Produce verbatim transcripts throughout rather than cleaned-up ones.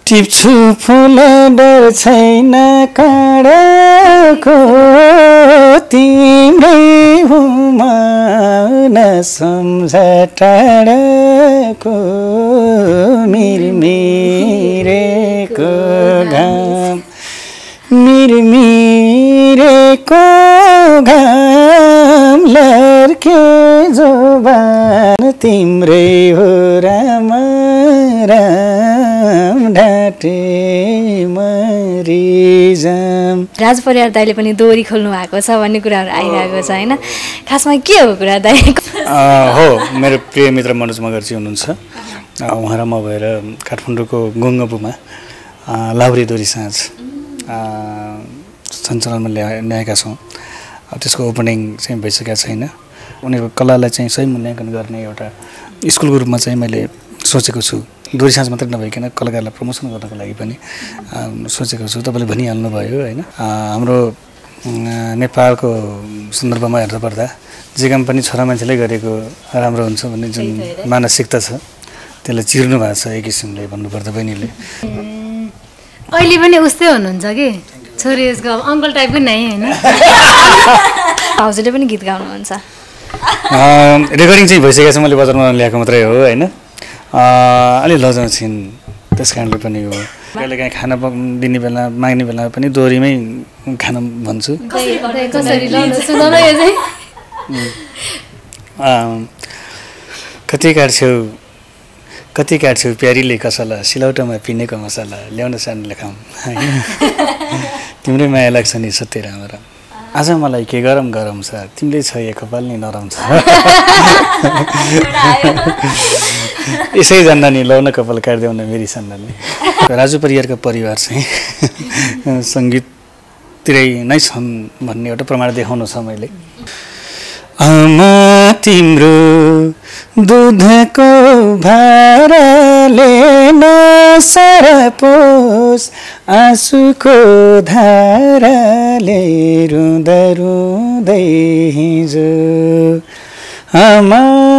टिप्छु फुल डर छैन काँडाको तिम्रै हुमा नसम्झ टाढाको मिरमिरेको घाम मिरमिरेको घाम लर्के जोबान तिम्रै हो राम राम ढाटे मरिजाम। राज परियार दाइले पनि दोहोरी खोल्नु भएको छ भन्ने कुराहरू आइरहेको छ होइन, खासमा के हो कुरा दाइ? हो, मेरो प्रिय मित्र मनोज मगर्जी हुनुहुन्छ, उहाँ र म भएर काठमाडौँको गोङ्गपुमा लाहुरे दोहोरी साँझ सञ्चालनमा ल्या ल्याएका छौँ। त्यसको ओपनिङ चाहिँ भइसकेको छैन। उनीहरूको कलालाई चाहिँ सही मूल्याङ्कन गर्ने एउटा स्कुलको रूपमा चाहिँ मैले सोचेको छु। दोहोरी साँझ मात्रै नभइकन कलाकारलाई प्रमोसन गर्नको लागि पनि सोचेको छु। तपाईँले भनिहाल्नुभयो होइन, हाम्रो नेपालको सन्दर्भमा हेर्दा पर्दा जे काम पनि छोरा मान्छेले गरेको राम्रो हुन्छ भन्ने जुन मानसिकता छ त्यसलाई चिर्नु भएको छ एक किसिमले भन्नुपर्दा बहिनीले। अहिले पनि उस्तै हुनुहुन्छ कि छोरी यसको अङ्कल टाइपको नै होइन? भाउजूले पनि गीत गाउनुहुन्छ? रेकर्डिङ चाहिँ भइसकेको छ, मैले बजारमा ल्याएको मात्रै हो होइन। अलि लजाउ छिन् त्यस कारणले पनि हो। कहिले काहीँ खाना दिने बेला माग्ने बेला पनि दोहोरीमै खान भन्छु। कति काट्छौ कति काट्छौ प्यारीले कसला सिलौटोमा पिनेको मसला ल्याउन सानो लेखाउँ होइन। तिम्रै माया लाग्छ नि सत्य राम राम। आज मलाई के गरम गरम छ तिमीले छ यो कपाल नि नरम छ। यसै जान्दा नि लौ न कपाल काट्देऊ न मेरी सन्नाले। राजु परियारको परिवार चाहिँ सङ्गीततिरै नै छन् भन्ने एउटा प्रमाण देखाउनु छ मैले। आमा तिम्रो दुधको भारले नसरपोस् आँसुको धाराले रुँदा रुँदै हिजो आमा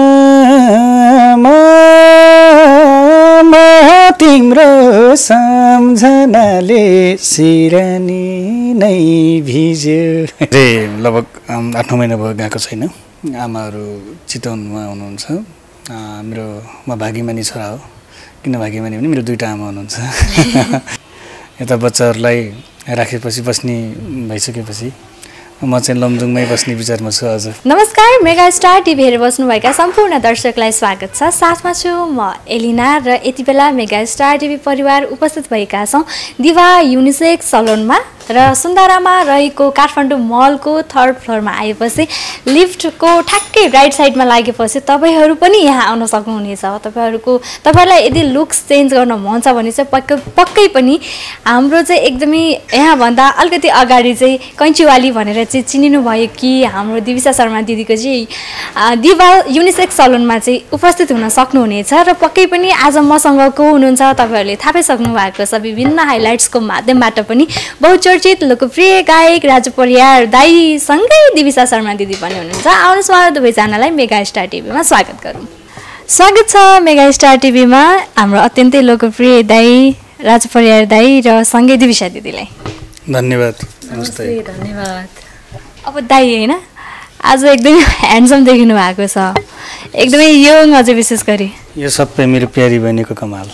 तिम्रो सम्झनाले सिरानी नै भिज्यो। लगभग आठ नौ महिना भयो गएको छैन। आमाहरू चितवनमा हुनुहुन्छ। मेरो म भागीमानी छोरा हो। किन भागीमानी भने मेरो दुईवटा आमा हुनुहुन्छ। यता बच्चाहरूलाई राखेपछि बस्ने भइसकेपछि म चाहिँ लमजुङमै बस्ने विचारमा छु आज। नमस्कार, मेगा स्टार टिभी हेरेर बस्नुभएका सम्पूर्ण दर्शकलाई स्वागत छ। साथमा छु म एलिना र यति बेला मेगा स्टार टिभी परिवार उपस्थित भएका छौँ दिवा युनिसेक्स सलोनमा र सुन्दारामा रहेको काठमाडौँ मलको थर्ड फ्लोरमा आएपछि लिफ्टको ठ्याक्कै राइट साइडमा लागेपछि तपाईँहरू पनि यहाँ आउन सक्नुहुनेछ। तपाईँहरूको तपाईँहरूलाई यदि लुक्स चेन्ज गर्न मन छ भने चाहिँ पक्कै पक्कै पनि हाम्रो चाहिँ एकदमै यहाँभन्दा अलिकति अगाडि चाहिँ कैँचीवाली भनेर चाहिँ चिनिनु भयो कि हाम्रो दिविसा शर्मा दिदीको चाहिँ दिवा युनिसेक्स सलोनमा चाहिँ उपस्थित हुन सक्नुहुनेछ। र पक्कै पनि आज मसँग को हुनुहुन्छ तपाईँहरूले थाहा पाइसक्नु भएको छ। विभिन्न हाइलाइट्सको माध्यमबाट पनि बहुचर्चित लोकप्रिय गायक राजु परियार दाईसँगै दिविसा शर्मा दिदी पनि हुनुहुन्छ। आउनुहोस् उहाँ दुवैजनालाई मेगा स्टार टिभीमा स्वागत गरौँ। स्वागत छ मेगा स्टार टिभीमा हाम्रो अत्यन्तै लोकप्रिय दाई राजु परियार दाई र सँगै दिविसा दिदीलाई धन्यवाद। नमस्ते। धन्यवाद। अब दाई होइन आज एकदमै ह्यान्डसम देखिनु भएको छ, एकदमै यङ अझै विशेष गरी। यो सबै मेरो प्यारी बहिनीको कमाल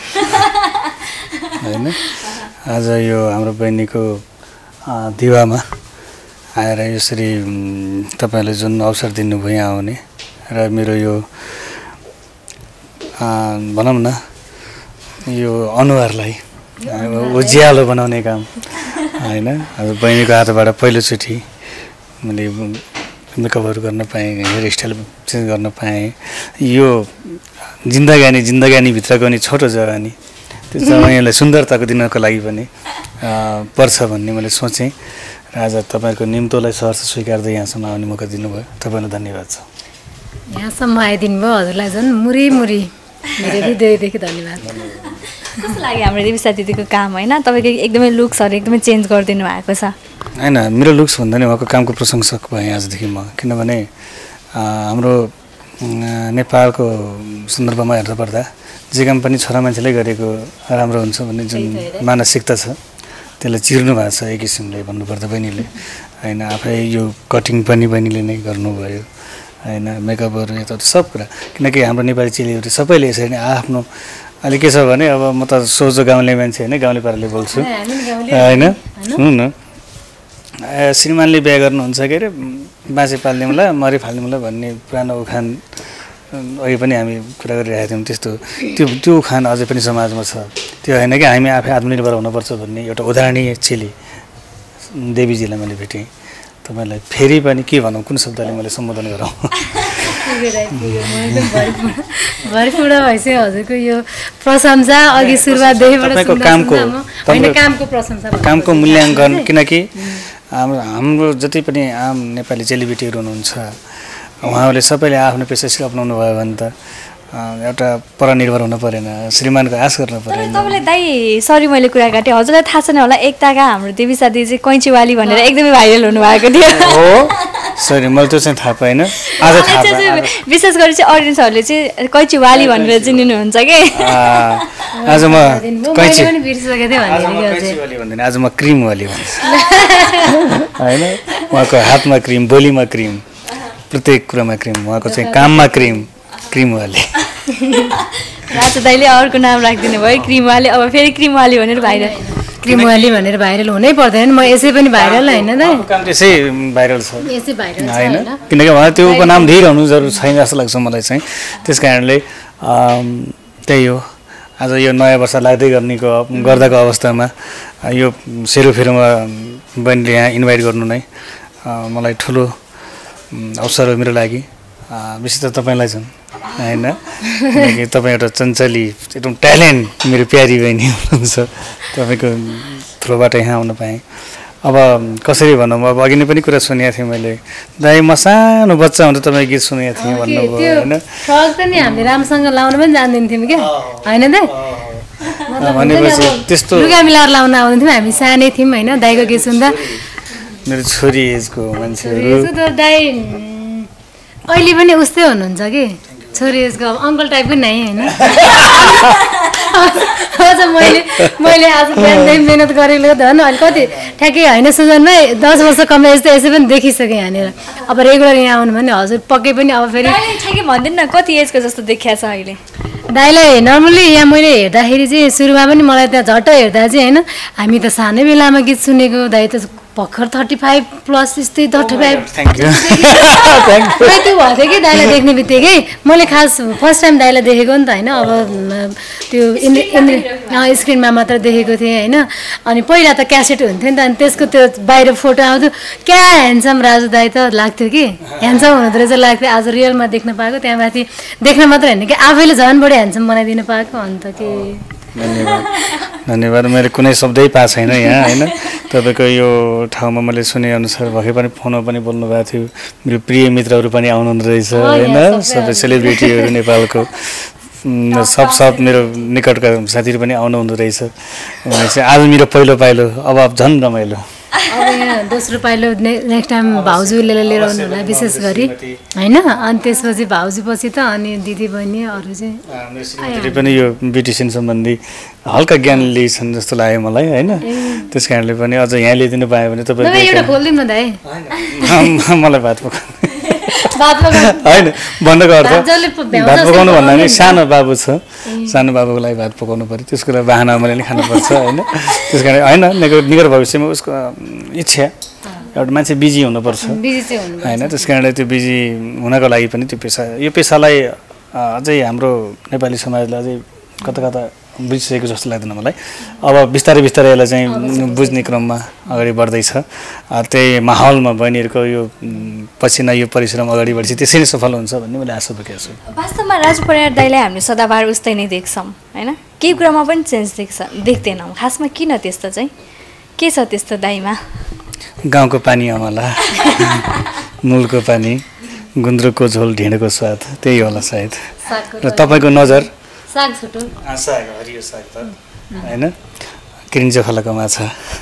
होइन। आज यो हाम्रो बहिनीको दिवामा आएर यसरी तपाईँहरूले जुन अवसर दिनुभयो यहाँ आउने र मेरो यो भनौँ न यो अनुहारलाई उज्यालो बनाउने काम होइन। अब बहिनीको हातबाट पहिलोचोटि मैले मेकअपहरू गर्न पाएँ, हेयर स्टाइल चेन्ज गर्न पाएँ। यो जिन्दगानी जिन्दगानीभित्रको नि छोटो जग्गा नि त्यो समयलाई सुन्दरताको दिनको लागि पनि पर्छ भन्ने मैले सोचेँ र आज तपाईँहरूको निम्तोलाई सहर्ष स्वीकार्दै यहाँसम्म आउने मौका दिनुभयो। तपाईँलाई धन्यवाद छ। यहाँसम्म आइदिनु भयो हजुरलाई झन् मुरी मुरी मेरो हृदयदेखि धन्यवाद। कस्तो लाग्यो हाम्रो दिविसा दिदीको काम होइन? तपाईँको एकदमै लुक्सहरू एकदमै चेन्ज गरिदिनु भएको छ होइन। मेरो लुक्स भन्दा नि उहाँको कामको प्रशंसक भएँ आजदेखि म। किनभने हाम्रो नेपालको सन्दर्भमा हेर्दा पर्दा जे काम पनि छोरा मान्छेले गरेको राम्रो हुन्छ भन्ने जुन मानसिकता छ त्यसलाई चिर्नु भएको छ एक किसिमले भन्नुपर्दा बहिनीले होइन। आफै यो कटिङ पनि बहिनीले नै गर्नुभयो होइन, मेकअपहरू यता सब कुरा। किनकि हाम्रो नेपाली चेलीहरू सबैले यसरी नै आफ्नो अहिले के छ भने अब म त सोझो गाउँले मान्छे होइन, गाउँले पाराले बोल्छु होइन। सुन्नु न, श्रीमानले बिहा गर्नुहुन्छ के अरे बाँचे पाल्ने मलाई मरि फाल्ने मलाई भन्ने पुरानो उखान अघि पनि हामी कुरा गरिरहेका थियौँ। त्यस्तो त्यो त्यो उखान अझै पनि समाजमा छ। त्यो होइन कि हामी आफै आत्मनिर्भर हुनुपर्छ भन्ने एउटा उदाहरणीय चेली देवीजीलाई मैले भेटेँ। तपाईँलाई फेरि पनि के भनौँ, कुन शब्दले मैले सम्बोधन गरौँ? भरिपूर्ण भइसक्यो हजुरको यो प्रशंसा अघि सुरुवातदेखिबाट कामको कामको प्रशंसा कामको मूल्याङ्कन। किनकि हाम्रो हाम्रो जति पनि आम नेपाली चेलीबेटीहरू हुनुहुन्छ उहाँहरूले सबैले आफ्नो पेसा अप्नाउनु भयो भने त एउटा परनिर्भर हुनु परेन, श्रीमानको आश गर्नु परेन। तपाईँले दाइ सरी मैले कुरा काटेँ, हजुरलाई थाहा छैन होला एकताका हाम्रो देवी साथी चाहिँ कैँचीवाली भनेर एकदमै भाइरल हुनुभएको थियो। हो सरी, मैले त्यो चाहिँ थाहा पाइनँ, आज थाहा पाएँ। विशेष गरी चाहिँ अडियन्सहरूले चाहिँ कैँचीवाली भनेर चिनिनुहुन्छ कि आज म कैँची बिर्सिसकेको भन्दैन, आज म क्रिमवाली भन्छु होइन। उहाँको हातमा क्रिम, बोलीमा क्रिम, प्रत्येक कुरामा क्रिम, उहाँको चाहिँ काममा क्रिम, क्रिमवाली। राजा दाइले अर्को नाम राखिदिनु भयो क्रिमवाली, अब फेरि क्रिमवाली भनेर भाइरल क्रिमवाली भनेर भाइरल हुनै पर्दैन। म यसै पनि भाइरल होइन त, काम त्यसै भाइरल छ यसै भाइरल छ होइन। किनकि उहाँ त्यो उपनाम दिइरहनु जरुर छैन जस्तो लाग्छ मलाई चाहिँ। त्यस कारणले त्यही हो, आज यो नयाँ वर्ष लाग्दै गर्नेको गर्दाको अवस्थामा यो सेरोफेरोमा बहिनीले यहाँ इन्भाइट गर्नु नै मलाई ठुलो अवसर हो मेरो लागि। विशेष त तपाईँलाई छन् होइन, किनकि तपाईँ एउटा चञ्चली एकदम ट्यालेन्ट मेरो प्यारी बहिनी हुनुहुन्छ। तपाईँको थ्रोबाट यहाँ आउन पाएँ। अब कसरी भनौँ, अब अघि नै पनि कुरा सुनेको थिएँ मैले, दाइ म सानो बच्चा हुँदा तपाईँ गीत सुनेको थिएँ भन्नुभयो होइन। फ्रक त नि हामीले राम्रोसँग लाउन पनि जान्दैनथ्यौँ क्या होइन त, भनेपछि त्यस्तो लुगा मिलाएर लाउन आउँदैनथ्यौँ हामी, सानै थियौँ होइन। दाइको गीत सुन्दा मेरो छोरी एजको मान्छेहरू दाइ अहिले पनि उस्तै हुनुहुन्छ कि छोरी एजको अङ्कल टाइपको नै होइन। आज मैले मैले आज बिहानदेखि मिहिनेत गरेको धन अहिले कति ठ्याक्कै होइन सुजनमा दस वर्ष कम एज त यसै पनि देखिसकेँ यहाँनिर। अब रेगुलर यहाँ आउनु भने हजुर पक्कै पनि अब फेरि ठ्याक्कै भन्दैन न कति एजको जस्तो देखिया छ अहिले दाइलाई। नर्मली यहाँ मैले हेर्दाखेरि चाहिँ सुरुमा पनि मलाई त्यहाँ झट्ट हेर्दा चाहिँ होइन, हामी त सानै बेलामा गीत सुनेको, दाइ त भर्खर थर्टी फाइभ प्लस यस्तै थर्टी फाइभ त्यो भएको थियो कि दाइलाई देख्ने बित्तिकै। मैले खास फर्स्ट टाइम दाइलाई देखेको नि त होइन, अब त्यो स्क्रिनमा मात्र देखेको थिएँ होइन। अनि पहिला त क्यासेट हुन्थ्यो नि त, अनि त्यसको त्यो बाहिर फोटो आउँथ्यो, क्या ह्यान्डसम राजु दाइ त लाग्थ्यो कि, ह्यान्डसम हुँदो रहेछ लाग्थ्यो। आज रियलमा देख्न पाएको, त्यहाँ माथि देख्न मात्र होइन कि आफैले झन् बढी ह्यान्डसम बनाइदिनु पाएको। अन्त के धन्यवाद धन्यवाद। मैले कुनै शब्दै पाएको छैन यहाँ होइन। तपाईँको यो ठाउँमा मैले सुनेअनुसार भर्खर पनि फोनमा पनि बोल्नु भएको थियो, मेरो प्रिय मित्रहरू पनि आउनुहुँदो रहेछ होइन, सबै सेलिब्रिटीहरू नेपालको सब सब मेरो निकटका साथीहरू पनि आउनुहुँदो रहेछ। चाहिँ आज मेरो पहिलो पाइलो, अब झन् रमाइलो। अब यहाँ दोस्रो पाइलो ने नेक्स्ट टाइम भाउजूले लिएर आउनु होला विशेष गरी होइन। अनि त्यसपछि भाउजू पछि त अनि दिदी बहिनी अरू चाहिँ पनि यो ब्युटिसियन सम्बन्धी हल्का ज्ञान लिएछन् जस्तो लाग्यो मलाई होइन। त्यस कारणले पनि अझ यहाँ ल्याइदिनु पायो भने तपाईँ एउटा खोलिदिउँ न दाइ, मलाई भात पकाउनु होइन भन्नुको अर्थ भात पकाउनु भन्दा पनि सानो बाबु छ, सानो बाबुको लागि भात पकाउनु पऱ्यो, त्यसको लागि बाहना मैले नि खानुपर्छ होइन। त्यस कारण होइन निकट भविष्यमा उसको इच्छा एउटा मान्छे बिजी हुनुपर्छ होइन। त्यस कारणले त्यो बिजी हुनको लागि पनि त्यो पेसा यो पेसालाई अझै हाम्रो नेपाली समाजले अझै कता कता बुझिसकेको जस्तो लाग्दैन मलाई। अब बिस्तारै बिस्तारै यसलाई चाहिँ बुझ्ने क्रममा अगाडि बढ्दैछ। त्यही माहौलमा बहिनीहरूको यो पसिना यो परिश्रम अगाडि बढेपछि त्यसरी नै सफल हुन्छ भन्ने मैले आशा बोकेको छु। वास्तवमा राजु परियार दाइलाई हामीले सदाबार उस्तै नै देख्छौँ होइन, केही कुरामा पनि चेन्ज देख्छ देख्दैनौँ। खासमा किन त्यस्तो चाहिँ के छ त्यस्तो दाइमा? गाउँको पानी अमला, मूलको पानी, गुन्द्रुकको झोल, ढिँडोको स्वाद, त्यही होला सायद। र तपाईँको नजर साग छुटो साग हरियो साग त होइन, किरिन्छ खलाको माछा,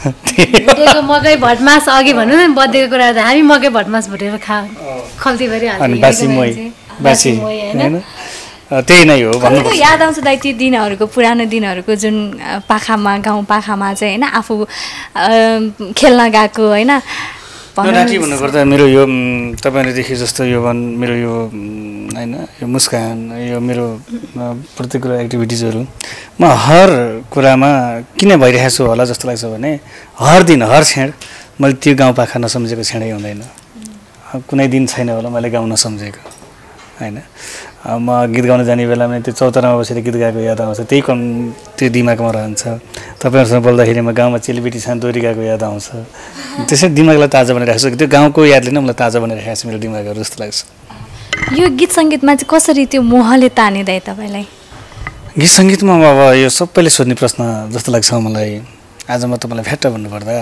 मकै भटमास अघि भन्नु न बर्थडेको कुरा गर्दा हामी मकै भटमास भुटेर खा खल्तीभरि अनि बासी मोही बासी होइन। त्यही नै हो भन्नु कतिको याद आउँछ दाइ ती दिनहरूको पुरानो दिनहरूको जुन पाखामा गाउँ पाखामा चाहिँ होइन आफू खेल्न गएको होइन नाटी भन्नुपर्दा मेरो यो तपाईँले देखे जस्तो यो मेरो यो होइन यो मुस्कान यो मेरो प्रतिक्रिया एक्टिभिटिजहरू म हर कुरामा किन भइरहेको छु होला जस्तो लाग्छ भने हर दिन हर क्षण मैले त्यो गाउँ पाखा नसम्झेको क्षणै हुँदैन कुनै दिन छैन होला मैले गाउँ नसम्झेको होइन म गीत गाउन जाने बेलामा त्यो चौतारामा बसेर गीत गाएको याद आउँछ त्यही कम त्यो दिमागमा रहन्छ तपाईँहरूसँग बोल्दाखेरि म गाउँमा चेलीबेटी सान दोहोरी गएको याद आउँछ त्यसै दिमागलाई ताजा बनाइरहेको छु त्यो गाउँको यादले नै मलाई ताजा बनाइरहेको छ मेरो दिमागहरू जस्तो लाग्छ यो गीत सङ्गीतमा चाहिँ कसरी त्यो मोहले तानिँदै तपाईँलाई गीत सङ्गीतमा अब यो सबैले सोध्ने प्रश्न जस्तो लाग्छ मलाई आज म तपाईँलाई भ्याट्ट भन्नुपर्दा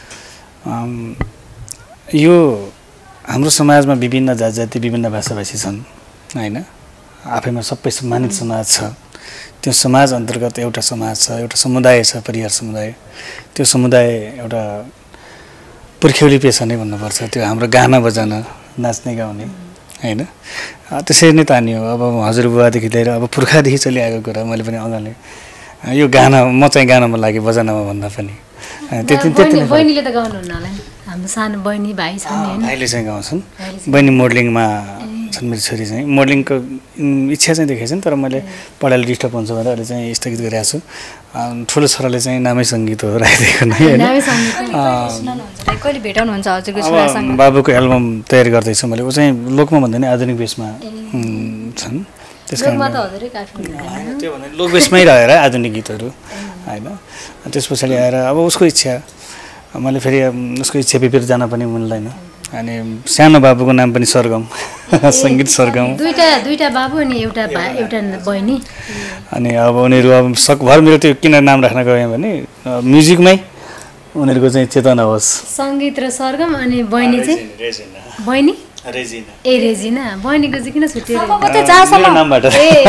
यो हाम्रो समाजमा विभिन्न जात जाति विभिन्न भाषाभाषी छन् होइन आफैमा सबै सम्मानित समाज छ त्यो समाज अन्तर्गत एउटा समाज छ एउटा समुदाय छ परिवार समुदाय त्यो समुदाय एउटा पुर्ख्यौली पेसा नै भन्नुपर्छ त्यो हाम्रो गाना बजाना नाच्ने गाउने होइन त्यसरी नै तानियो अब हजुरबुवादेखि लिएर अब पुर्खादेखि चलिआएको कुरा मैले पनि अगाडि यो गाना म चाहिँ गानामा लागि बजानामा भन्दा पनि त्यति त्यति बहिनीले त गाउनुहुन्न होला नि हाम्रो सानो बहिनी भाइ छन् हैन भाइले चाहिँ गाउँछन् बहिनी मोडलिङमा छन् मेरो छोरी चाहिँ मोडलिङको इच्छा चाहिँ देखेको छन् तर मैले पढाइले डिस्टर्ब हुन्छ भनेर अहिले चाहिँ स्थगित गरिरहेको छु ठुलो छोराले चाहिँ नामै सङ्गीत हो राखिदिएको नै होइन कहिले भेटाउनुहुन्छ हजुरको छोरासँग बाबुको एल्बम तयारी गर्दैछु मैले ऊ चाहिँ लोकमा भन्दा नि आधुनिक बेसमा छन् त्यस कारण त्यो भन्दा लोक बेसमै रहेर आधुनिक गीतहरू होइन त्यस पछाडि आएर अब उसको इच्छा मैले फेरि उसको इच्छा विपरीत जान पनि मिल्दैन अनि सानो बाबुको नाम पनि सरगम सङ्गीत सरगम दुईटा दुईटा बाबु अनि एउटा एउटा बहिनी अनि अब उनीहरू अब सकभर मेरो त्यो किन नाम राख्न गएँ भने म्युजिकमै उनीहरूको चाहिँ चेतना होस् सङ्गीत र सरगम अनि बहिनी चाहिँ बहिनी रेजिना ए रेजिना बहिनीको चाहिँ किन छुट्टियो नामबाट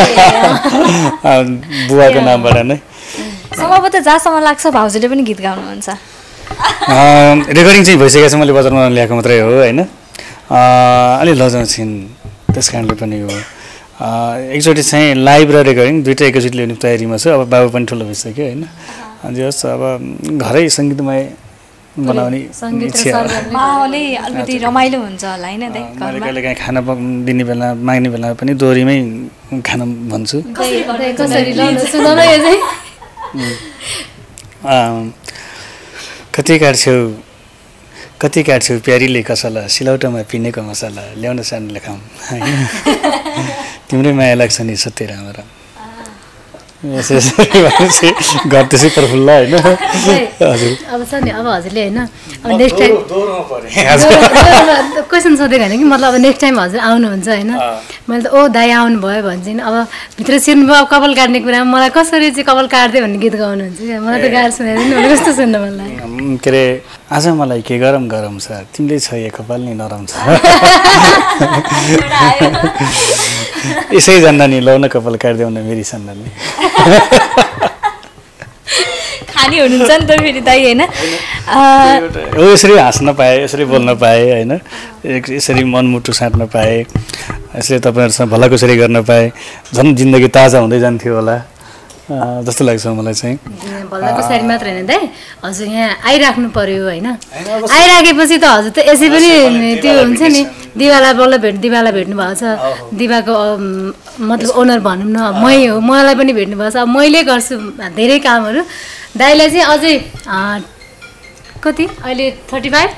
बुवाको नामबाट नै सम्भवतः जहाँसम्म लाग्छ भाउजूले पनि गीत गाउनुहुन्छ रेकर्डिङ चाहिँ भइसकेको छ मैले बजारमा ल्याएको मात्रै हो होइन अलि लजाउँछिन् त्यस कारणले पनि हो एकचोटि चाहिँ लाइभ र रेकर्डिङ दुइटै एकैचोटि ल्याउने तयारीमा छु अब बाबु पनि ठुलो भइसक्यो होइन अनि जस अब घरै सङ्गीतमय बनाउने माहौलै अलिकति रमाइलो हुन्छ होला होइन मैले कहिले काहीँ खाना दिने बेला माग्ने बेला पनि दोहोरीमै खाना भन्छु कति काट्छौ कति काट्छौ प्यारीले कसला सिलौटोमा पिनेको मसला ल्याउन सानो लेखाउँ होइन तिम्रै माया लाग्छ नि सत्य राम्रो घर त्यसै प्रफुल्ल होइन हजुर अब छ नि अब हजुरले होइन अब नेक्स्ट टाइम क्वेसन सोधेको होइन कि मतलब अब नेक्स्ट टाइम हजुर आउनुहुन्छ होइन मैले त ओ दाइ आउनुभयो भन्छ अब भित्र छिर्नुभयो अब कपाल काट्ने कुरामा मलाई कसरी चाहिँ कपाल काट्दै भन्ने गीत गाउनुहुन्छ क्या मलाई त गाह्रो सुनाइदिनु भने कस्तो सुन्न मन लाग्यो के अरे आज मलाई के गरम गरम छ तिमीले छ यो कपाल नि नरम छ यसै जान्दा नि लौ न कपाल काट्दै हुन मेरी सन्दाले खानी हुनुहुन्छ नि त फेरि दाइ होइन हो यसरी हाँस्न पाएँ यसरी बोल्न पाएँ होइन यसरी मनमुटु साट्न पाएँ यसरी तपाईँहरूसँग भलाकुसरी गर्न पाएँ झन् जिन्दगी ताजा हुँदै जान्थ्यो होला जस्तो लाग्छ मलाई चाहिँ भलाकुसारी मात्र होइन दाइ हजुर यहाँ आइराख्नु पर्यो होइन आइराखेपछि त हजुर त यसै पनि त्यो हुन्छ नि दिवाला बल्ल भेट दिवाला भेट्नु भएको छ दिवाको मतलब ओनर भनौँ न मै हो मलाई पनि भेट्नु भएको छ अब मैले गर्छु धेरै कामहरू दाइलाई चाहिँ अझै कति अहिले थर्टी फाइभ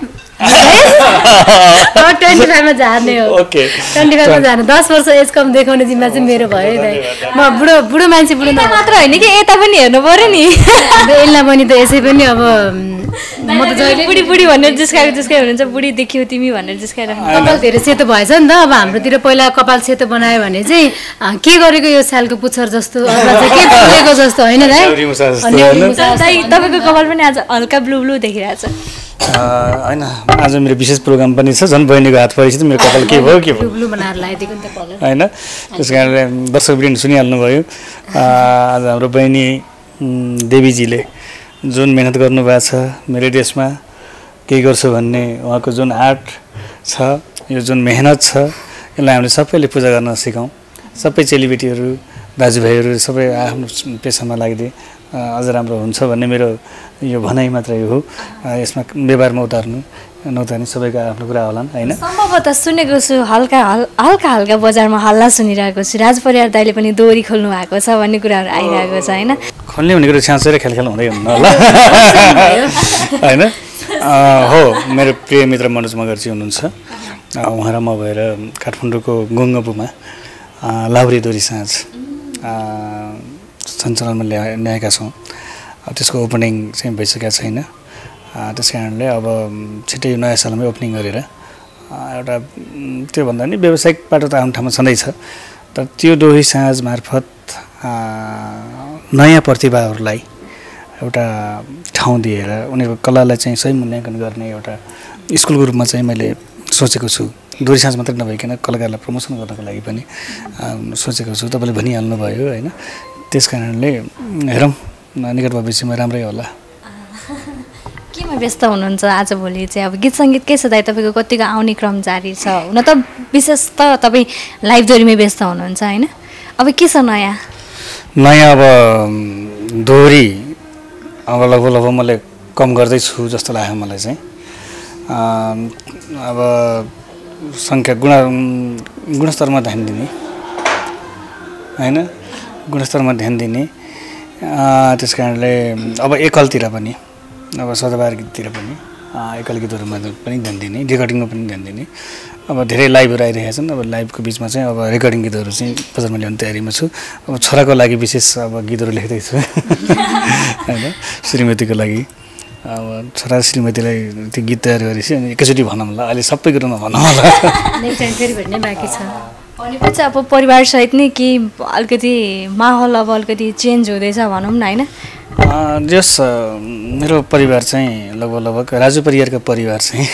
ट्वेन्टी फाइभमा झार्ने हो ट्वेन्टी फाइभमा झार्ने दस वर्ष एज कम देखाउने जिम्मा चाहिँ मेरो भयो दाइ म बुढो बुढो मान्छे बुढो मात्र होइन कि यता पनि हेर्नु पऱ्यो नि यसलाई पनि त यसै पनि अब म त जहिले बुढी बुढी भनेर जिस्काएको जिस्कायो हुनुहुन्छ बुढी देखियो तिमी भनेर जिस्काइराख्नु कपाल धेरै सेतो भएछ नि त अब हाम्रोतिर पहिला कपाल सेतो बनायो भने चाहिँ के गरेको यो सालको पुच्छर जस्तो अथवा चाहिँ के फुलेको जस्तो होइन दाइ तपाईँको कपाल पनि आज हल्का ब्लू ब्लू देखिरहेको छ होइन आज मेरो विशेष प्रोग्राम पनि छ झन् बहिनीको हात परेपछि त मेरो कपाल के भयो के भयो होइन त्यस कारणले दर्शकवृन्द सुनिहाल्नुभयो आज हाम्रो बहिनी देवीजीले जुन मेहनत गर्नुभएको छ मेरो देशमा केही गर्छु भन्ने उहाँको जुन आर्ट छ यो जुन मेहनत छ यसलाई हामीले सबैले पूजा गर्न सिकौँ सबै चेलीबेटीहरू दाजुभाइहरू सबै आफ्नो पेसामा लागिदिए अझ राम्रो हुन्छ भन्ने मेरो यो भनाइ मात्रै हो। यसमा व्यवहारमा उतार्नु नउतार्ने सबैको आफ्नो कुरा होलान् होइन। सम्भवतः सुनेको छु हल्का हल हल्का हल्का बजारमा हल्ला सुनिरहेको छु राज परियार दाइले पनि दोहोरी खोल्नु भएको छ भन्ने कुराहरू आइरहेको छ होइन। खोल्ने भनेको छ्याँचेर खेलखेल हुँदै हुन्न होला होइन। हो मेरो प्रिय मित्र मनोज मगर्जी हुनुहुन्छ, उहाँ र म भएर काठमाडौँको गोङ्गपुमा लाहुरे दोरी साँझ सञ्चालनमा ल्याए ल्याएका छौँ। त्यसको ओपनिङ चाहिँ भइसकेको छैन, त्यस कारणले अब छिट्टै नयाँ सालमै ओपनिङ गरेर एउटा त्योभन्दा नि व्यावसायिक बाटो त आफ्नो ठाउँमा छँदैछ, तर त्यो दोही साँझ मार्फत नयाँ प्रतिभाहरूलाई एउटा ठाउँ दिएर उनीहरूको कलालाई चाहिँ सही मूल्याङ्कन गर्ने एउटा स्कुलको रूपमा चाहिँ मैले सोचेको छु। दोरी साँझ मात्रै नभइकन कलाकारलाई प्रमोसन गर्नको लागि पनि सोचेको छु। तपाईँले भनिहाल्नु भयो होइन, त्यस कारणले हेरौँ निकट भविष्यमा राम्रै होला। केमा व्यस्त हुनुहुन्छ आजभोलि चाहिँ? अब गीत सङ्गीत के छ दाइ तपाईँको कतिको आउने क्रम जारी छ? हुन त विशेष त तपाईँ लाइभ दोहोरीमै व्यस्त हुनुहुन्छ होइन, अब के छ नयाँ? नयाँ अब दोहोरी अब लगभग लगभग मैले कम गर्दैछु जस्तो लाग्यो मलाई चाहिँ। अब सङ्ख्या गुण गुणस्तरमा ध्यान दिने होइन, गुणस्तरमा ध्यान दिने, त्यस कारणले अब एकलतिर पनि अब सदाबहार गीततिर पनि एकल गीतहरूमा पनि ध्यान दिने, रेकर्डिङमा पनि ध्यान दिने। अब धेरै लाइभहरू आइरहेका छन्, अब लाइभको बिचमा चाहिँ अब रेकर्डिङ गीतहरू चाहिँ बजारमा ल्याउने तयारीमा छु। अब छोराको लागि विशेष अब गीतहरू लेख्दैछु होइन, श्रीमतीको लागि। अब छोरा श्रीमतीलाई त्यो गीत तयार गरेपछि अनि एकैचोटि भनौँ होला, अहिले सबै कुरोमा भनौँ होला। फेरि भेट्ने बाँकी छ भनेपछि अब परिवारसहित नै कि अलिकति माहौल अब अलिकति चेन्ज हुँदैछ भनौँ न होइन? जस मेरो परिवार चाहिँ लगभग लगभग राजु परियारको परिवार चाहिँ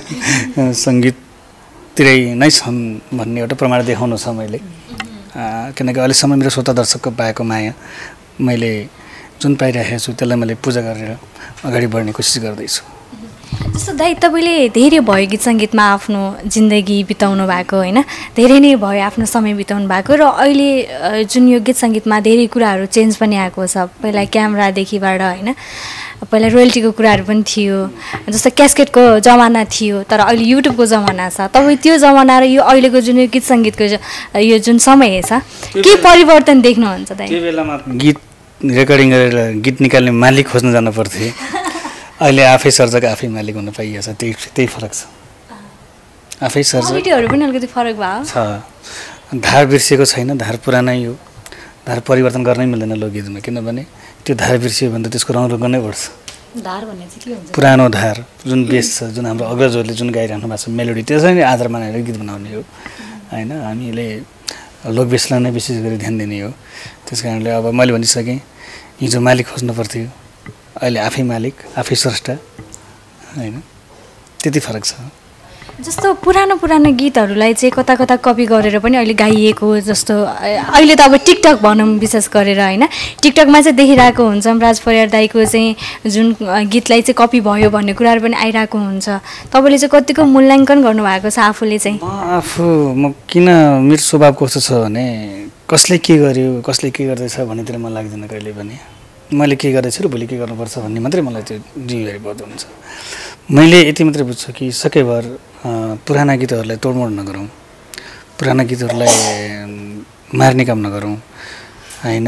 सङ्गीततिरै नै छन् भन्ने एउटा प्रमाण देखाउनु छ मैले। किनकि अहिलेसम्म मेरो श्रोता दर्शकको पाएको माया मैले जुन पाइरहेको छु त्यसलाई मैले पूजा गरेर अगाडि बढ्ने कोसिस गर्दैछु। जस्तो दाइ तपाईँले धेरै भयो गीत सङ्गीतमा आफ्नो जिन्दगी बिताउनु भएको होइन, धेरै नै भयो आफ्नो समय बिताउनु भएको, र अहिले जुन यो गीत सङ्गीतमा धेरै कुराहरू चेन्ज पनि आएको छ। पहिला क्यामेरादेखिबाट होइन, पहिला रोयल्टीको कुराहरू पनि थियो, जस्तो क्यासेटको जमाना थियो, तर अहिले युट्युबको जमाना छ। तपाईँ त्यो जमाना र यो अहिलेको जुन यो गीत सङ्गीतको यो जुन समय छ के परिवर्तन देख्नुहुन्छ दाइ? त्यो बेलामा गीत रेकर्डिङ गरेर गीत निकाल्ने मालिक खोज्न जानु पर्थ्यो, अहिले आफै सर्जक आफै मालिक हुन पाइएको छ। त्यही त्यही फरक छ, आफै सर्जक पनि अलिकति फरक भयो छ। धार बिर्सिएको छैन, धार पुरानै हो, धार परिवर्तन गर्नै मिल्दैन लोकगीतमा, किनभने त्यो धार बिर्सियो भने त त्यसको रङ रोगन नै बढ्छ। धार भन्ने चाहिँ के हुन्छ? पुरानो धार जुन बेस छ, जुन हाम्रो अग्रजहरूले जुन गाइरहनु भएको छ मेलोडी, त्यसलाई नै आधार मानेर गीत बनाउने हो होइन। हामीले लोकबेसलाई नै विशेष गरी ध्यान दिने हो। त्यस कारणले अब मैले भनिसकेँ, हिजो मालिक खोज्नु पर्थ्यो, अहिले आफै मालिक आफै स्रष्टा होइन, त्यति फरक छ। जस्तो पुरानो पुरानो गीतहरूलाई चाहिँ कता कता कपी गरेर पनि अहिले गाइएको जस्तो अहिले त अब टिकटक भनौँ विशेष गरेर होइन, टिकटकमा चाहिँ देखिरहेको हुन्छ राज परियार दाइको चाहिँ जुन गीतलाई चाहिँ कपी भयो भन्ने कुराहरू पनि आइरहेको हुन्छ। तपाईँले चाहिँ कतिको मूल्याङ्कन गर्नुभएको छ आफूले चाहिँ? म आफू म किन मेरो स्वभाव कस्तो छ भने कसले के गर्यो कसले के गर्दैछ भन्नेतिर मन लाग्दैन कहिले पनि। मैले के गर्दैछु र भोलि के गर्नुपर्छ भन्ने मात्रै मलाई त्यो जिम्मेवारी पर्दो हुन्छ। मैले यति मात्रै बुझ्छु कि सकेभर पुराना गीतहरूलाई तोडमोड नगरौँ, पुराना गीतहरूलाई मार्ने काम नगरौँ होइन।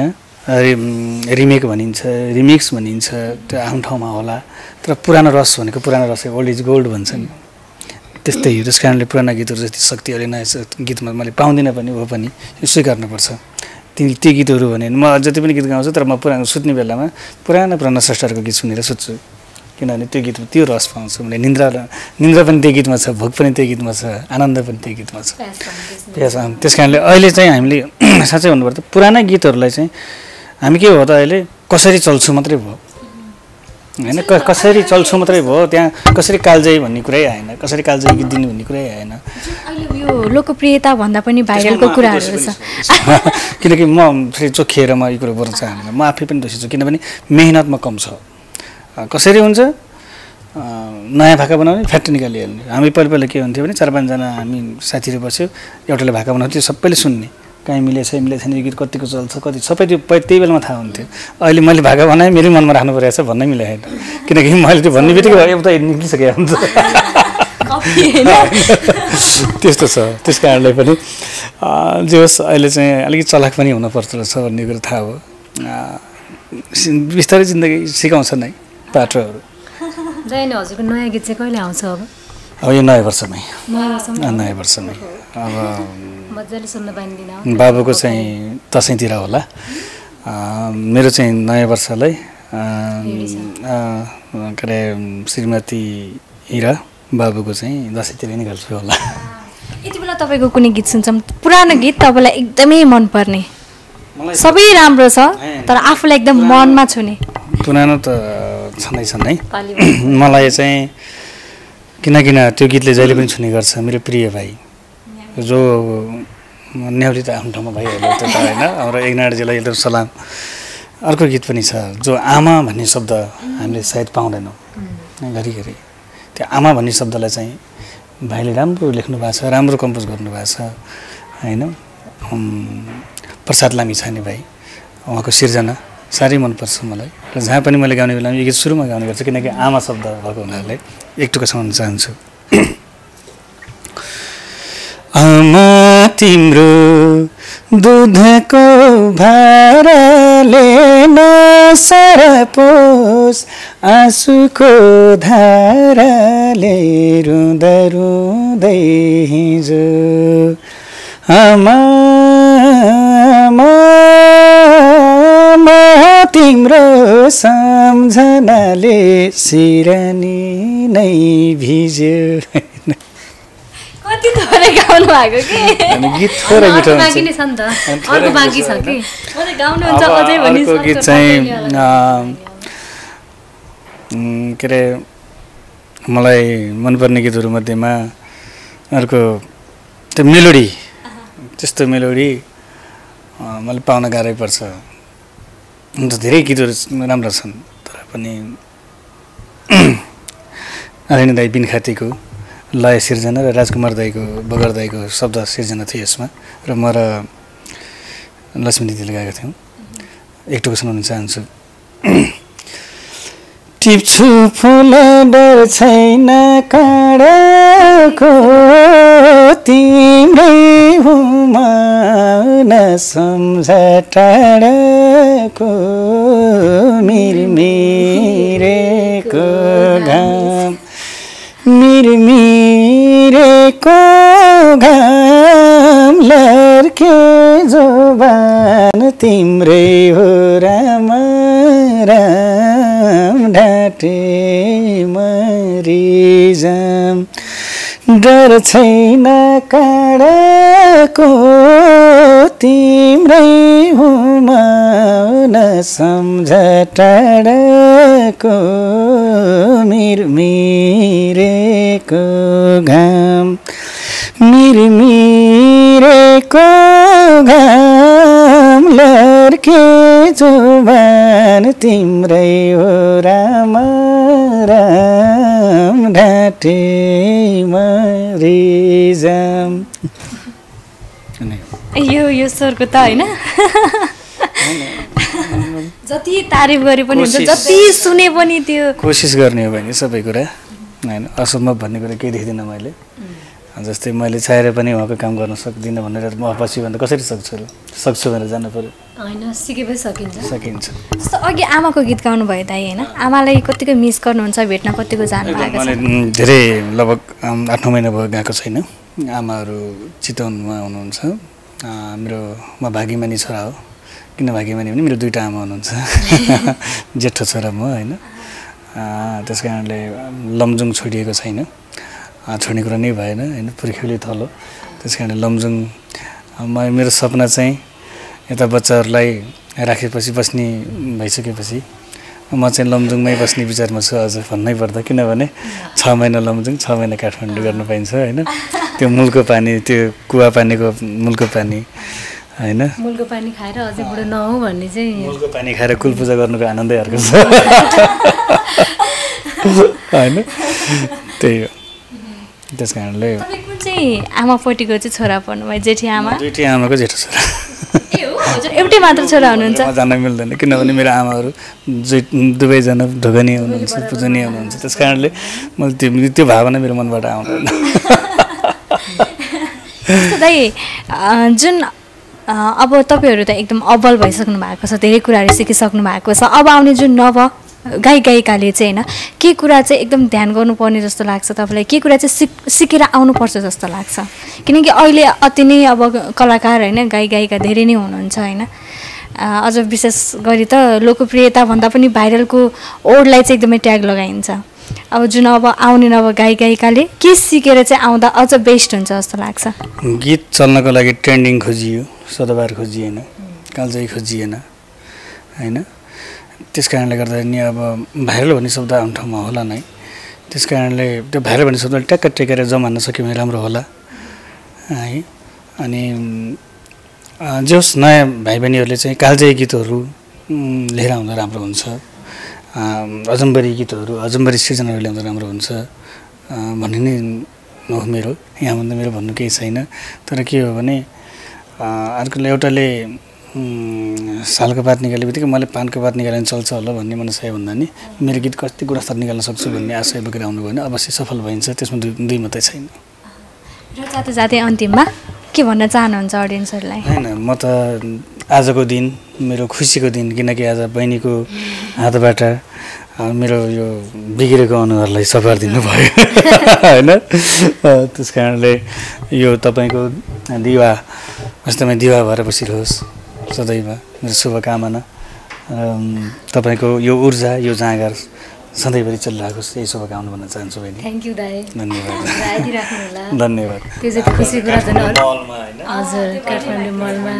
रिमेक भनिन्छ, रिमिक्स भनिन्छ, त्यो आफ्नो ठाउँमा होला, तर पुरानो रस भनेको पुरानो रस ओल्ड इज गोल्ड भन्छ नि, त्यस्तै हो। त्यस कारणले पुराना गीतहरू जति शक्ति अहिले नयाँ गीतमा मैले पाउँदिनँ पनि हो पनि स्वीकार्नुपर्छ। ती ती गीतहरू भने म जति पनि गीत गाउँछु, तर म पुरानो सुत्ने बेलामा पुरानो पुरानो स्रष्टाहरूको गीत सुनेर सुत्छु, किनभने त्यो गीतमा त्यो रस पाउँछु मैले। निन्द्रा निन्द्रा पनि त्यही गीतमा छ, भोग पनि त्यही गीतमा छ, आनन्द पनि त्यही गीतमा छ। त्यस कारणले अहिले चाहिँ हामीले साँच्चै भन्नुपर्दा पुराना गीतहरूलाई चाहिँ हामी के हो त अहिले कसरी चल्छु मात्रै भयो होइन, कसरी चल्छु मात्रै भयो, त्यहाँ कसरी कालजयी भन्ने कुरै आएन, कसरी कालजयी गीत दिनु भन्ने कुरै आएन। अहिले यो लोकप्रियता भन्दा पनि भाइरलको कुराहरू छ। किनकि म फेरि चोखिएर म यो कुरो बोल्न चाहदिनँ, म आफै पनि दोषी छु, किनभने मेहनतमा कम छ। कसरी हुन्छ नयाँ भाका बनाउने फ्याक्ट्री निकालिहाल्ने। हामी पहिला पहिला के हुन्थ्यो भने चार पाँचजना हामी साथीहरू बस्यो, एउटाले भाका बनाउँथ्यो, सबैले सुन्ने, कहीँ मिलेछ मिलेको छैन यो गीत कतिको चल्छ कति सबै त्यो त्यही बेलामा थाहा हुन्थ्यो अहिले मैले भाका बनाएँ मेरै मनमा राख्नु परेको छ भन्नै मिलेन किनकि मैले त्यो भन्ने बित्तिकै एउटा निक्लिसकेको हुन्छ त्यस्तो छ त्यस कारणले पनि जे होस् अहिले चाहिँ अलिकति चलाक पनि हुनुपर्छ रहेछ भन्ने कुरो थाहा हो बिस्तारै जिन्दगी सिकाउँछ नै बाटोहरू दाइने हजुरको नयाँ गीत चाहिँ कहिले आउँछ अब अब यो नयाँ वर्षमै नयाँ वर्षमै अब मजाले सुन्न पाइँदैन बाबुको चाहिँ दसैँतिर होला मेरो चाहिँ नयाँ वर्षलाई के अरे श्रीमती हिरा बाबुको चाहिँ दसैँतिर निकाल्छु होला यति बेला तपाईँको कुनै गीत सुन्छौँ पुरानो गीत तपाईँलाई एकदमै मनपर्ने सबै राम्रो छ तर आफूलाई एकदम मनमा छुने पुरानो त छँदै छन् है मलाई चाहिँ किनकिन त्यो गीतले जहिले पनि छुने गर्छ मेरो प्रिय भाइ जो न्याउली त आफ्नो ठाउँमा भइहाल्यो त्यो त होइन हाम्रो एकनाराजीलाई एकदम सलाम अर्को गीत पनि छ जो आमा भन्ने शब्द हामीले सायद पाउँदैनौँ घरिघरि त्यो आमा भन्ने शब्दलाई चाहिँ भाइले राम्रो लेख्नु भएको छ राम्रो कम्पोज गर्नुभएको छ होइन प्रसाद लामिछाने भाइ उहाँको सिर्जना साह्रै मनपर्छ मलाई र जहाँ पनि मैले गाउने बेलामा यो गीत सुरुमा गाउने गर्छु किनकि आमा शब्द भएको हुनाले एक टुक्का सुनाउन चाहन्छु आमा तिम्रो दुधको भाराले नसरपोस् आँसुको धाराले रुँदा रुँदै हिजो आमा तिम्रो सम्झनाले सिरानी नै भिज्यो कति थोरै गाउनु भएको के गीत थोरै मिठो बाँकी नै छ नि त अर्को बाँकी छ कि मलाई गाउनुहुन्छ अझै भनि अर्को गीत चाहिँ के अरे मलाई मनपर्ने गीतहरू मध्येमा अर्को त्यो मेलोडी त्यस्तो मेलोडी मैले पाउन गाह्रै पर्छ हुन्छ धेरै गीतहरू राम्रो छन् तर पनि नारायण दाई बिनखातीको लय सिर्जना र राजकुमार दाईको बगर दाईको शब्द सिर्जना थियो यसमा र म र लक्ष्मी दिदीले गाएका थियौँ एक टुक्का सुनाउन चाहन्छु टिप्छु फुल डर छैन काँडाको तिम्रै हुमा नसम्झ टाढाको मिरमिरेको घाम मिरमिरेको घाम लर्के जोबान तिम्रै हो राम राम ढाटे मरिजाम डर छैन काँडाको तिम्रै हुमा नसम्झ टाढाको मिरमिरेको घाम मिरमिरेको घाम लर्के जुबान तिम्रै हो राम राम ढाटे मरिजाम यो यो स्वरको त होइन जति तारिफ गरे पनि हुन्छ जति सुने पनि त्यो कोसिस गर्ने हो भने सबै कुरा होइन असम्भव भन्ने कुरा केही देख्दिनँ मैले जस्तै मैले चाहेर पनि उहाँको काम गर्न सक्दिनँ भनेर म पछि भन्दा कसरी सक्छु सक्छु भनेर जानु पऱ्यो होइन सिकेपछि सकिन्छ सकिन्छ जस्तो अघि आमाको गीत गाउनु भयो दाइ होइन आमालाई कतिको मिस गर्नुहुन्छ भेट्न कतिको जानु भएको छ मैले धेरै लगभग आठ नौ महिना भयो गएको छैन आमाहरू चितवनमा हुनुहुन्छ मेरो म भागीमानी छोरा हो किन भागीमानी भने मेरो दुईवटा आमा हुनुहुन्छ जेठो छोरा म होइन त्यस कारणले लमजुङ छोडिएको छैन छोड्ने कुरा नै भएन होइन पुर्ख्यौली थलो त्यस कारणले लमजुङ म मेरो सपना चाहिँ यता बच्चाहरूलाई राखेपछि बस्ने भइसकेपछि म चाहिँ लमजुङमै बस्ने विचारमा छु अझ भन्नै पर्दा किनभने छ महिना लमजुङ छ महिना काठमाडौँ गर्न पाइन्छ होइन त्यो मूलको पानी त्यो कुवा पानीको मूलको पानी होइन मूलको पानी खाएर अझै बुढो नहौ भन्ने चाहिँ मूलको पानी खाएर कुल पूजा गर्नुको आनन्दै अर्को छ होइन त्यही हो त्यस कारणले तपाईँ कुन चाहिँ आमापट्टिको चाहिँ छोरा पर्नुभयो जेठी आमा दुईटै आमाको जेठो छोरा ए हो हजुर एउटै मात्र छोरा हुनुहुन्छ म जान मिल्दैन किनभने मेरो आमाहरू दुवैजना ढोगनी हुनुहुन्छ पूजनीय हुनुहुन्छ त्यस कारणले मैले त्यो त्यो भावना मेरो मनबाट आउँदैन दाइ जुन अब तपाईँहरू त एकदम अब्बल भइसक्नु भएको छ धेरै कुराहरू सिकिसक्नु भएको छ अब आउने जुन नव गायक गायिकाले चाहिँ होइन के कुरा चाहिँ एकदम ध्यान गर्नुपर्ने जस्तो लाग्छ तपाईँलाई के कुरा चाहिँ सिक सिकेर आउनुपर्छ जस्तो लाग्छ किनकि अहिले अति नै अब कलाकार होइन गायक गायिका धेरै नै हुनुहुन्छ होइन अझ विशेष गरी त लोकप्रियता भन्दा पनि भाइरलको ओडलाई चाहिँ एकदमै ट्याग लगाइन्छ अब जुन अब आउने नव गायक गायिकाले के सिकेर चाहिँ आउँदा अझ बेस्ट हुन्छ जस्तो लाग्छ गीत चल्नको लागि ट्रेन्डिङ खोजियो सदाबार खोजिएन कालजयी खोजिएन होइन त्यस कारणले गर्दा नि अब भाइरल भन्ने शब्द आउने ठाउँमा होला नै त्यस कारणले त्यो भाइरल भन्ने शब्दले ट्याक्क टेकेर जमान्न सक्यो भने राम्रो होला है अनि जे होस् नयाँ भाइ बहिनीहरूले चाहिँ कालजयी गीतहरू लिएर आउँदा राम्रो हुन्छ अजम्बरी गीतहरू अजम्बरी सृजनाहरू ल्याउँदा राम्रो हुन्छ भन्ने नै हो मेरो यहाँभन्दा मेरो भन्नु केही छैन तर के हो भने अर्कोले एउटाले सालको पात निकाल्ने बित्तिकै मैले पानको पात निकाल्यो भने चल्छ होला भन्ने मनसाय भन्दा नि मेरो गीत कति गुणस्तर निकाल्न सक्छु भन्ने आशय बोकेर आउनुभयो भने अवश्य सफल भइन्छ त्यसमा दुई दुई मात्रै छैन र जाँदै जाँदै अन्तिममा के भन्न चाहनुहुन्छ अडियन्सहरूलाई होइन म त आजको दिन मेरो खुसीको दिन किनकि आज बहिनीको हातबाट मेरो यो बिग्रेको अनुहारलाई सफा दिनु भयो होइन त्यस कारणले यो तपाईँको दिवा वास्तवमा दिवा भएर बसिरहोस् सदैव मेरो शुभकामना तपाईँको यो ऊर्जा यो जाँगर सधैँभरि चलिरहेको यही शुभकामना भन्न चाहन्छु बहिनी थ्याङ्क यू दाइ धन्यवाद आइदिराख्नु होला धन्यवाद त्यो चाहिँ खुसी कुरा छ हजुर काठमाडौँ मलमा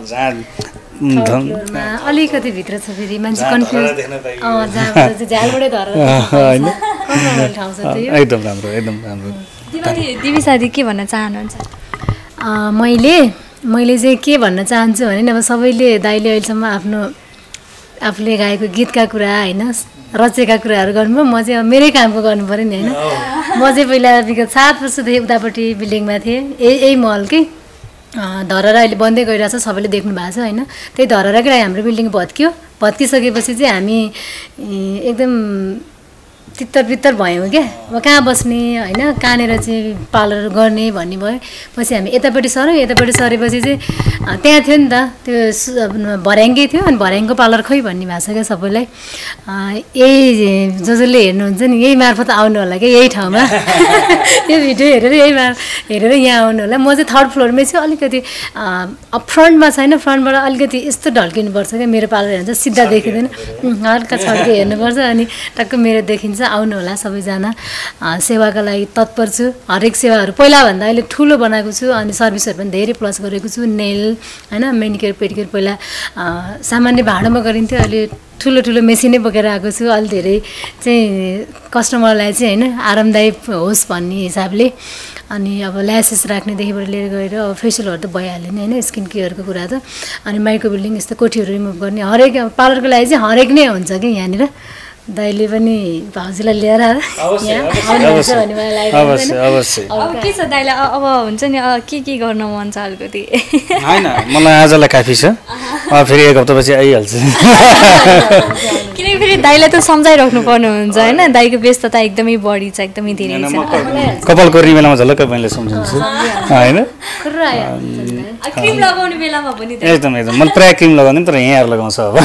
अलिकति भित्र छ फेरि मान्छे कन्फ्युज जहाँबाट चाहिँ झ्यालबाटै धरेर ठाउँ छ त्यो एकदम राम्रो एकदम राम्रो दिवी साथी के भन्न चाहनुहुन्छ मैले मैले चाहिँ के भन्न चाहन्छु भने अब सबैले दाइले अहिलेसम्म आफ्नो आफूले गाएको गीतका कुरा होइन रचेका कुराहरू गर्नुभयो म चाहिँ अब मेरै कामको गर्नु पऱ्यो नि होइन म चाहिँ पहिला विगत सात वर्षदेखि उतापट्टि बिल्डिङमा थिएँ यही यही महलकै धरहरा अहिले बन्दै गइरहेछ सबैले देख्नु भएको छ होइन त्यही धरहराकै लागि हाम्रो बिल्डिङ भत्कियो भत्किसकेपछि चाहिँ हामी एकदम तित्तर बित्तर भयौँ क्या अब कहाँ बस्ने होइन कहाँनिर चाहिँ पार्लर गर्ने भन्ने भयो पछि हामी यतापट्टि सरौँ यतापट्टि सरेपछि चाहिँ त्यहाँ थियो नि त त्यो भर्याङ्गै थियो अनि भर्याङको पार्लर खै भन्ने भएको छ क्या सबैलाई यही जो जसले हेर्नुहुन्छ नि यही मार्फत आउनु होला क्या यही ठाउँमा यो भिडियो हेरेर यही मार हेरेर यहाँ आउनु होला म चाहिँ थर्ड फ्लोरमै छु अलिकति अब फ्रन्टमा छैन फ्रन्टबाट अलिकति यस्तो ढल्किनुपर्छ क्या मेरो पार्लर हेर्नु चाहिँ सिधा देखिँदैन हल्का छड्के हेर्नुपर्छ अनि टक्क मेरो देखिन्छ आउनु होला सबैजना सेवाका लागि तत्पर छु हरेक सेवाहरू पहिलाभन्दा अहिले ठुलो बनाएको छु अनि सर्भिसहरू पनि धेरै प्लस गरेको छु नेल होइन मेनिक्योर पेडिक्योर पहिला सामान्य भाँडोमा गरिन्थ्यो अहिले ठुलो ठुलो मेसिनै बोकेर आएको छु अलि धेरै चाहिँ कस्टमरलाई चाहिँ होइन आरामदायी होस् भन्ने हिसाबले अनि अब ल्यासेस राख्नेदेखिबाट लिएर गएर अब फेसियलहरू त भइहाल्यो नि होइन स्किन केयरको कुरा त अनि माइक्रो ब्लिडिङ यस्तो कोठीहरू रिमुभ गर्ने हरेक पार्लरको लागि चाहिँ हरेक नै हुन्छ कि यहाँनिर दाइले पनि भाउजूलाई लिएर अब के छ दाइलाई अब हुन्छ नि के के गर्न मन छ अलिकति होइन मलाई आजलाई काफी छ फेरि एक हप्तापछि आइहाल्छ किनकि फेरि दाइलाई त सम्झाइराख्नु पर्ने हुन्छ होइन दाइको व्यस्तता एकदमै बढी छ एकदमै धेरै छ कपाल कोर्ने बेलामा झलक्क मैले सम्झन्छु होइन क्रिम लगाउने बेलामा पनि एकदम एकदम मैले प्रायः क्रिम लगाउँदैन तर यहाँहरू लगाउँछ अब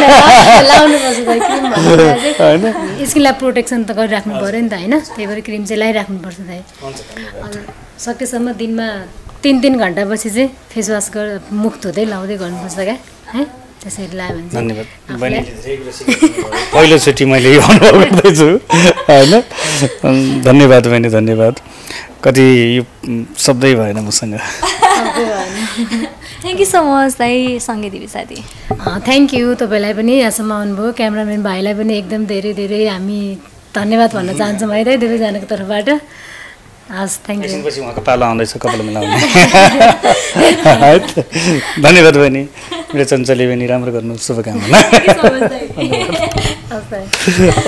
स्किनलाई प्रोटेक्सन त गरिराख्नु पऱ्यो नि त होइन त्यही भएर क्रिम चाहिँ लगाइराख्नुपर्छ दाइ सकेसम्म दिनमा तिन तिन घन्टापछि चाहिँ फेसवास गरेर मुख धुँदै लाउँदै गर्नुपर्छ क्या है त्यसरी लगायो भने धन्यवाद बहिनी पहिलोचोटि मैले यो अनुभव गर्दैछु होइन धन्यवाद बहिनी धन्यवाद कति यो शब्दै भएन मसँग थ्याङ्क यू सो मच दाइ सँगै दिवी साथी थ्याङ्क यू तपाईँलाई पनि यहाँसम्म आउनुभयो क्यामराम्यान भाइलाई पनि एकदम धेरै धेरै हामी धन्यवाद भन्न चाहन्छौँ है दाइ दुवैजनाको तर्फबाट हस् थ्याङ्क यू पछि उहाँको पालो आउँदैछ कपाल मिलाउने धन्यवाद बहिनी मेरो चञ्चली बहिनी राम्रो गर्नु शुभकामना